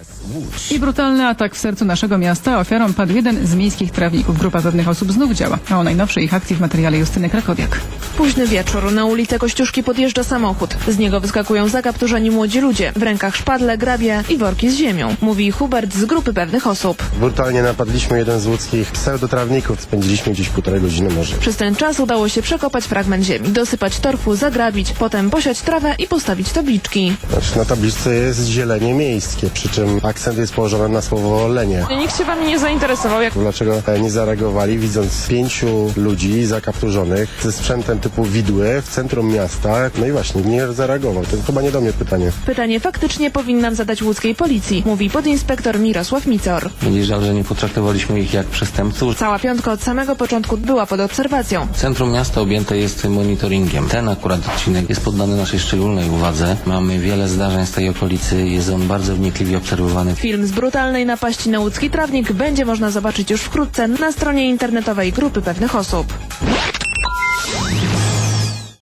I brutalny atak w sercu naszego miasta. Ofiarą padł jeden z miejskich trawników. Grupa pewnych osób znów działa. A o najnowszej ich akcji w materiale Justyny Krakowiak. Późny wieczór. Na ulicę Kościuszki podjeżdża samochód. Z niego wyskakują zakapturzeni młodzi ludzie. W rękach szpadle, grabie i worki z ziemią. Mówi Hubert z grupy pewnych osób. Brutalnie napadliśmy jeden z łódzkich pseudotrawników. Spędziliśmy gdzieś 1,5 godziny może. Przez ten czas udało się przekopać fragment ziemi, dosypać torfu, zagrabić, potem posiać trawę i postawić tabliczki. Znaczy, na tabliczce jest zielenie miejskie, przy czym akcent jest położony na słowo lenie. Nikt się wami nie zainteresował. Dlaczego nie zareagowali, widząc 5 ludzi zakapturzonych ze sprzętem typu widły w centrum miasta? No i właśnie, nie zareagował. To chyba nie do mnie pytanie. Pytanie faktycznie powinnam zadać łódzkiej policji, mówi podinspektor Mirosław Micor. Będzie żal, że nie potraktowaliśmy ich jak przestępców. Cała piątka od samego początku była pod obserwacją. Centrum miasta objęte jest monitoringiem. Ten akurat odcinek jest poddany naszej szczególnej uwadze. Mamy wiele zdarzeń z tej okolicy, jest on bardzo wnikliwie obserwowany. Film z brutalnej napaści na łódzki trawnik będzie można zobaczyć już wkrótce na stronie internetowej Grupy Pewnych Osób.